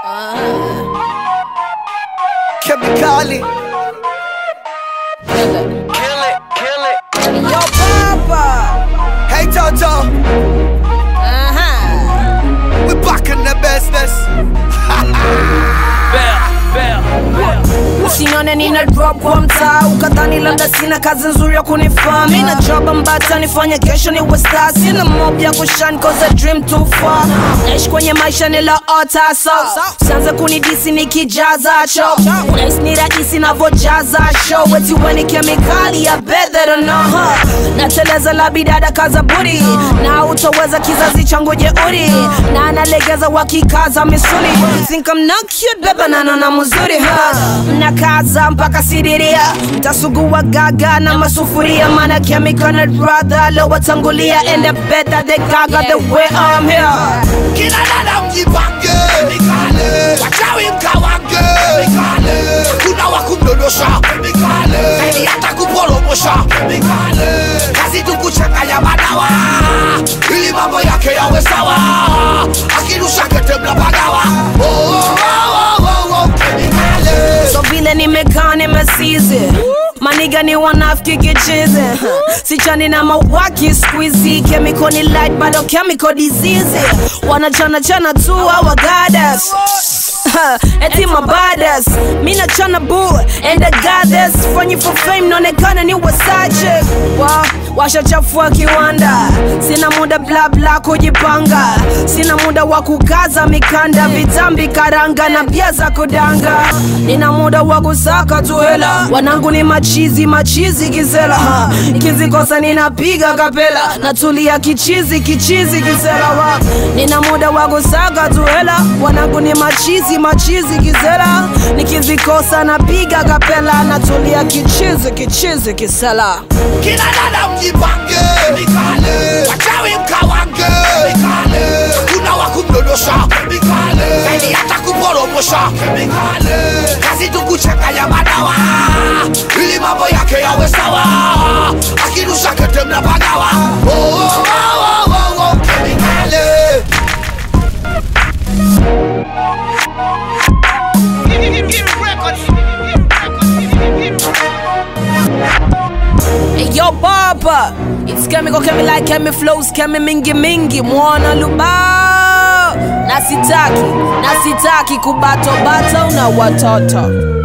Chemically. Kill it. Yo, Papa. Hey, Toto. We back in the business. Usinione nina drop kwa mtaa, ukadhani labda sina kazi nzuri ya kunifaa. Mina job ambata nifanya kesho ni star. Sina mob ya kushine cause I dream too far. Naishi kwenye maisha niloota so usianze kunidisi nikijaza show. Unahisi ni rahisi navojaza show. Eti weni kemikali ya bet they don't know her. Nateleza la bidada kaza booty, na utoweza kizazi changu jeuri, na analegeza wakikaza misuli. You think I'm not cute beba na nona muzuri Mnakaza mpaka sidiria, mtasugua gaga na masufuria. Mana chemical na brother lo watangulia. And the better they gaga the way I'm here. Kina dada mjipange Chemically. Wachawi mkawange Chemically. Kuna wakundodosha Chemically. Zaidi hata kupolomosha Chemically. Kazi tukuchanganya madawa ili mambo yake yawe sawa. Akirusha kete mnapagawa. Chemically. So vile nimekaa nimesizi, maniga ni wanafiki kichizi. Sichani na mawaki squeezy. Chemical ni light bado chemical disease. Wanachana chana tu our goddess. Eti my badass. Mina chana boo and the goddess. Fanyi for fame nonekana ni wasache. Washa chafua kiwanda. Sina muda bla bla kujipanga. Sina muda wa kukaza mikanda. Vitambi karanga na bia za kudanga. Nina muda wa kusaka tu hela. Wanangu ni machizi kisela. Nikizikosa ninapiga kapela. Natulia kichizi kisela. Nina muda wa kusaka tu hela. Wanangu ni machizi kisela. Nikizikosa napiga kapela. Natulia kichizi kisela. Kina dada mjipange Chemically. Wachawi mkawange Chemically. Kuna wakundodosha Chemically. Zaidi hata kupolomosha Chemically. Kazi tukuchanganya madawa ili mambo yake yawe sawa. Akirusha kete mnapagawa. Chemically. Hey yo Papa, it's chemical, chemi like chemi flows, chemi mingi mwana lubao. Nasitaki kubato na watoto.